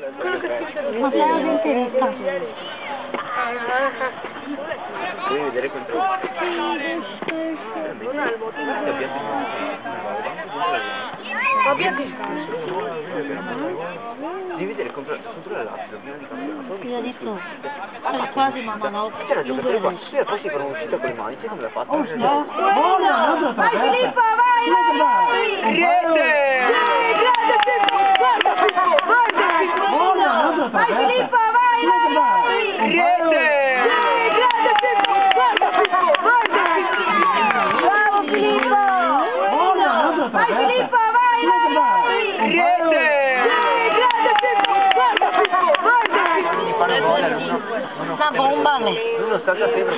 Quello che si vede. Ma sei interista? Devi vedere contro... Non ha il motivo. Abbiate Devi vedere contro l'altro prima di cambiare. Ti ho detto, sei quasi mamma no. C'era il giocatore qua, sì, poi si fanno uscita con le mani, sai come l'ha fatto? Oh, no! Buona! Vai Filippo, vai! Rete! Grande Filippo! Guarda Filippo! Guarda Filippo! Vai Filippo, vai! Rete! Grande Filippo! Guarda Filippo! Guarda Filippo! Bravo Filippo! Vai Filippo, vai! Rete! Grande Filippo! Guarda Filippo! Guarda Filippo! Quindi fanno gol, Una bomba, uno sta a febbre.